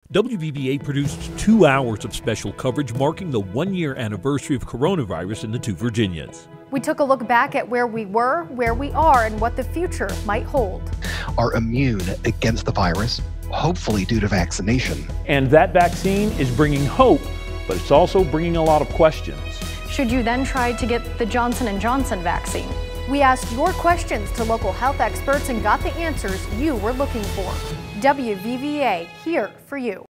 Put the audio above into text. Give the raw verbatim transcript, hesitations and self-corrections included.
W V V A produced two hours of special coverage marking the one-year anniversary of coronavirus in the two Virginias. We took a look back at where we were, where we are, and what the future might hold. Are immune against the virus, hopefully due to vaccination. And that vaccine is bringing hope, but it's also bringing a lot of questions. Should you then try to get the Johnson and Johnson vaccine? We asked your questions to local health experts and got the answers you were looking for. W V V A, here for you.